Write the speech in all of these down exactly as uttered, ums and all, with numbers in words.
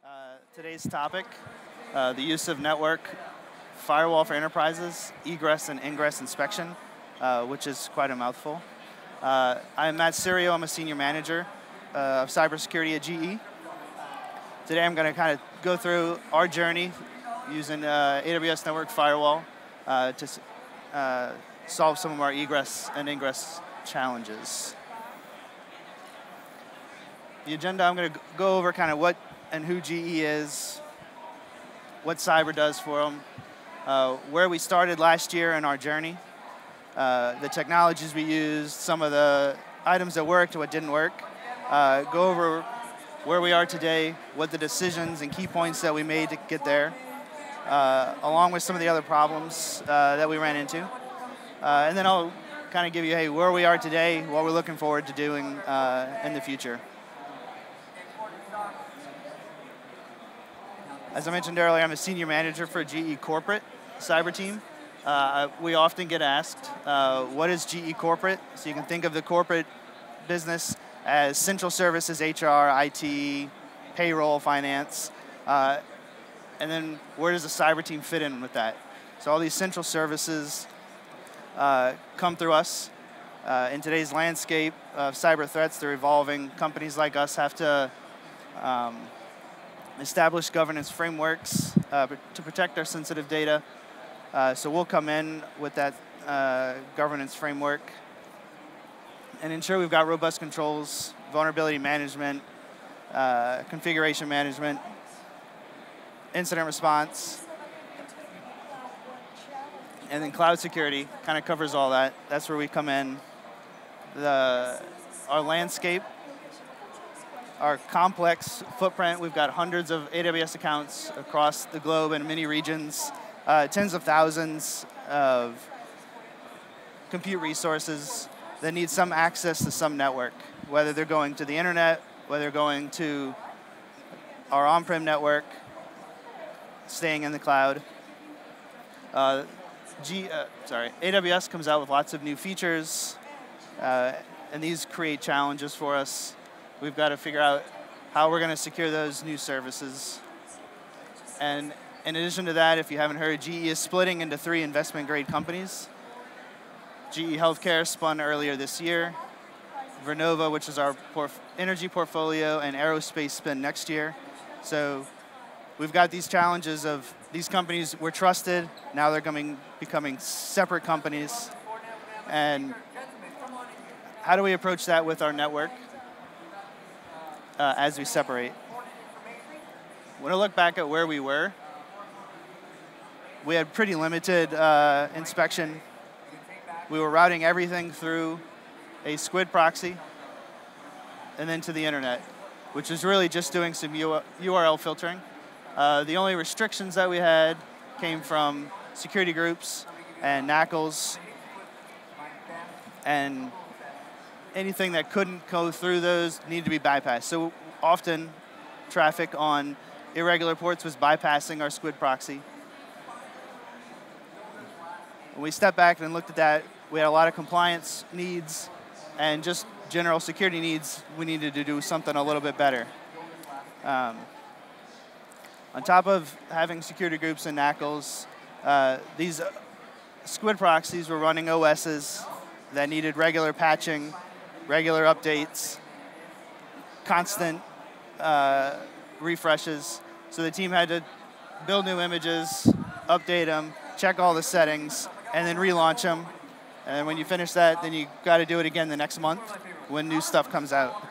Uh, today's topic, uh, the use of network firewall for enterprises, egress and ingress inspection, uh, which is quite a mouthful. Uh, I'm Matt Sirio. I'm a senior manager uh, of cybersecurity at G E. Today I'm going to kind of go through our journey using uh, A W S Network Firewall uh, to uh, solve some of our egress and ingress challenges. The agenda, I'm going to go over kind of what and who G E is, what cyber does for them, uh, where we started last year in our journey, uh, the technologies we used, some of the items that worked, what didn't work, uh, go over where we are today, what the decisions and key points that we made to get there, uh, along with some of the other problems uh, that we ran into. Uh, and then I'll kind of give you, hey, where we are today, what we're looking forward to doing uh, in the future. As I mentioned earlier, I'm a senior manager for G E Corporate Cyber Team. Uh, we often get asked, uh, what is G E Corporate? So you can think of the corporate business as central services, H R, I T, payroll, finance. Uh, and then where does the cyber team fit in with that? So all these central services uh, come through us. Uh, in today's landscape of cyber threats, they're evolving. Companies like us have to um, establish governance frameworks uh, to protect our sensitive data. Uh, so we'll come in with that uh, governance framework and ensure we've got robust controls, vulnerability management, uh, configuration management, incident response, and then cloud security kind of covers all that. That's where we come in. The, our landscape, our complex footprint, we've got hundreds of A W S accounts across the globe in many regions, uh, tens of thousands of compute resources that need some access to some network, whether they're going to the internet, whether they're going to our on-prem network, staying in the cloud. Uh, G, uh, sorry, A W S comes out with lots of new features, uh, and these create challenges for us. We've got to figure out how we're going to secure those new services. And in addition to that, if you haven't heard, G E is splitting into three investment-grade companies. G E Healthcare spun earlier this year. Vernova, which is our porf energy portfolio, and Aerospace spin next year. So we've got these challenges of these companies were trusted. Now they're coming, becoming separate companies. And how do we approach that with our network? Uh, as we separate. When I look back at where we were, we had pretty limited uh, inspection. We were routing everything through a squid proxy and then to the internet, which is really just doing some U R L filtering. Uh, the only restrictions that we had came from security groups and N A C Ls, and anything that couldn't go through those needed to be bypassed. So often, traffic on irregular ports was bypassing our squid proxy. When we stepped back and looked at that, we had a lot of compliance needs and just general security needs. We needed to do something a little bit better. Um, on top of having security groups and N A C Ls, uh, these squid proxies were running O Ss that needed regular patching, regular updates, constant uh, refreshes. So the team had to build new images, update them, check all the settings, and then relaunch them. And when you finish that, then you got to do it again the next month when new stuff comes out.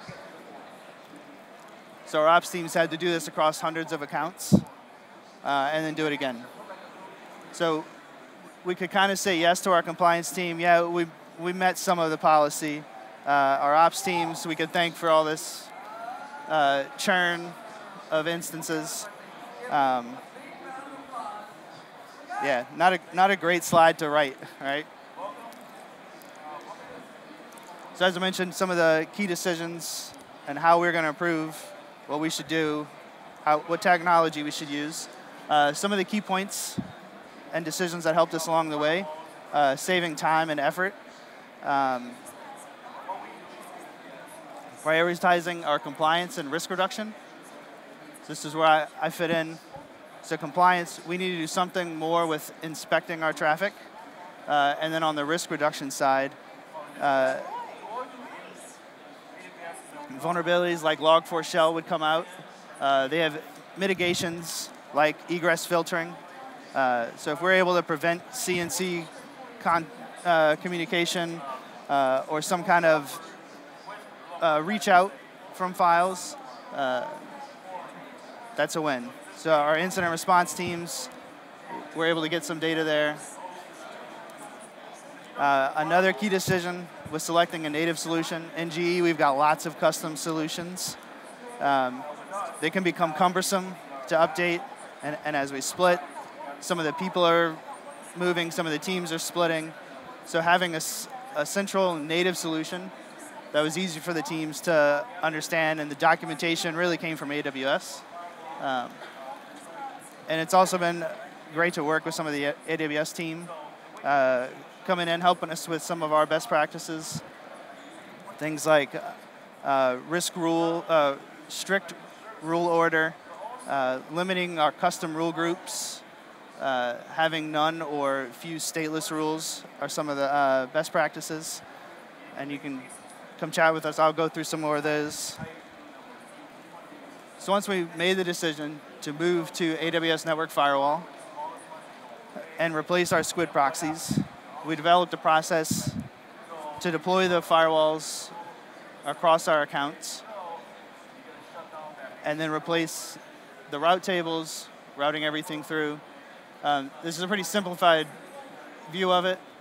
So our ops teams had to do this across hundreds of accounts uh, and then do it again. So we could kind of say yes to our compliance team. Yeah, we, we met some of the policy. Uh, our ops teams, we could thank for all this uh, churn of instances. Um, yeah, not a, not a great slide to write, right? So as I mentioned, some of the key decisions and how we're going to improve, what we should do, how, what technology we should use. Uh, some of the key points and decisions that helped us along the way, uh, saving time and effort. Um, prioritizing our compliance and risk reduction. this is where I, I fit in. So compliance, we need to do something more with inspecting our traffic. Uh, and then on the risk reduction side, uh, vulnerabilities like log four shell would come out. Uh, they have mitigations like egress filtering. Uh, so if we're able to prevent C N C con uh, communication uh, or some kind of uh, reach out from files, uh, that's a win. So our incident response teams, we're able to get some data there. Uh, another key decision was selecting a native solution. In G E, we've got lots of custom solutions. Um, they can become cumbersome to update, and, and as we split, some of the people are moving, some of the teams are splitting. So having a, a central native solution that was easy for the teams to understand, and the documentation really came from A W S. Um, and it's also been great to work with some of the A W S team, uh, coming in, helping us with some of our best practices. Things like uh, risk rule, uh, strict rule order, uh, limiting our custom rule groups, uh, having none or few stateless rules are some of the uh, best practices. And you can come chat with us. I'll go through some more of those. So once we made the decision to move to A W S Network Firewall and replace our squid proxies, we developed a process to deploy the firewalls across our accounts and then replace the route tables, routing everything through. Um, this is a pretty simplified view of it.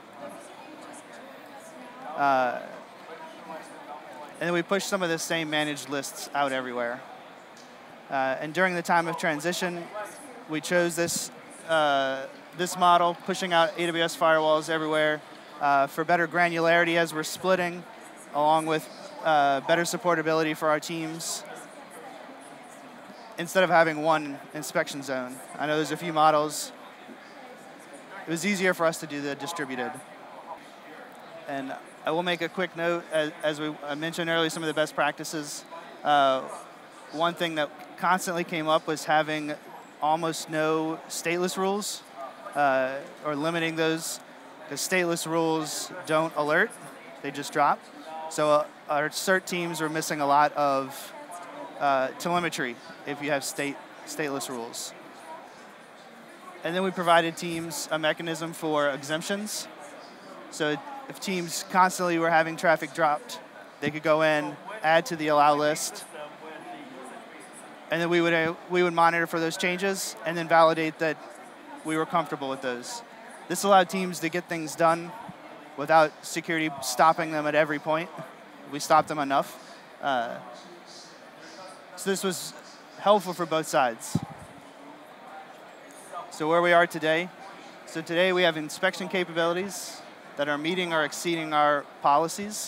Uh, and then we pushed some of the same managed lists out everywhere. Uh, and during the time of transition, we chose this, uh, this model, pushing out A W S firewalls everywhere uh, for better granularity as we're splitting, along with uh, better supportability for our teams, instead of having one inspection zone. I know there's a few models. It was easier for us to do the distributed. And I will make a quick note, as, as we I mentioned earlier, some of the best practices. Uh, one thing that constantly came up was having almost no stateless rules, uh, or limiting those, because stateless rules don't alert, they just drop. So uh, our cert teams were missing a lot of uh, telemetry if you have state, stateless rules. And then we provided teams a mechanism for exemptions. So if teams constantly were having traffic dropped, they could go in, add to the allow list, and then we would, uh, we would monitor for those changes and then validate that we were comfortable with those. This allowed teams to get things done without security stopping them at every point. We stopped them enough. Uh, so this was helpful for both sides. So where we are today, so today we have inspection capabilities that are meeting or exceeding our policies.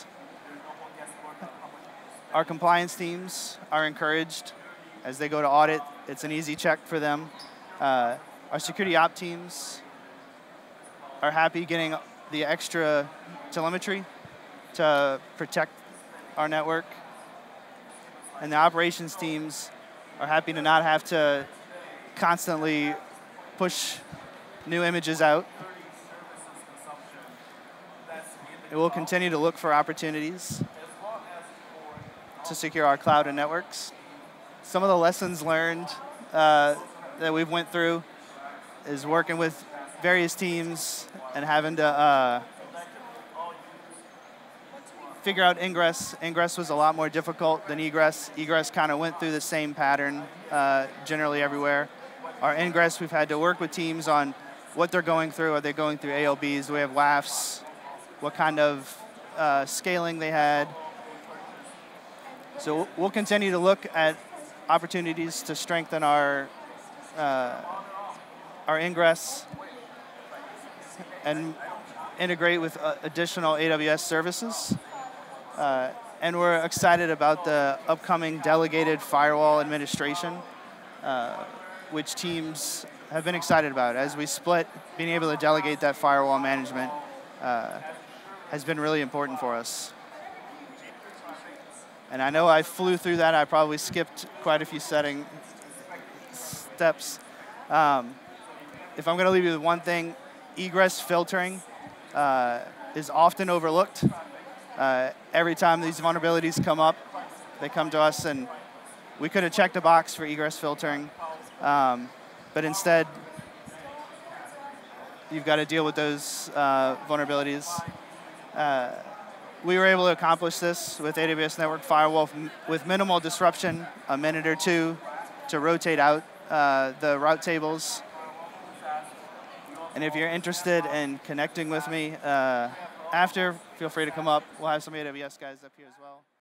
Our compliance teams are encouraged as they go to audit. It's an easy check for them. Uh, our security op teams are happy getting the extra telemetry to protect our network. And the operations teams are happy to not have to constantly push new images out. And we'll continue to look for opportunities to secure our cloud and networks. Some of the lessons learned uh, that we've went through is working with various teams and having to uh, figure out ingress. Ingress was a lot more difficult than egress. Egress kind of went through the same pattern uh, generally everywhere. Our ingress, we've had to work with teams on what they're going through. Are they going through A L Bs? Do we have W A Fs? What kind of uh, scaling they had. So we'll continue to look at opportunities to strengthen our uh, our ingress and integrate with uh, additional A W S services. Uh, and we're excited about the upcoming delegated firewall administration, uh, which teams have been excited about. As we split, being able to delegate that firewall management uh, has been really important for us. And I know I flew through that. I probably skipped quite a few setting, steps. Um, if I'm going to leave you with one thing, egress filtering uh, is often overlooked. Uh, every time these vulnerabilities come up, they come to us, and we could have checked a box for egress filtering, um, but instead, you've got to deal with those uh, vulnerabilities. Uh, we were able to accomplish this with A W S Network Firewall with minimal disruption, a minute or two to rotate out uh, the route tables. And if you're interested in connecting with me uh, after, feel free to come up. We'll have some A W S guys up here as well.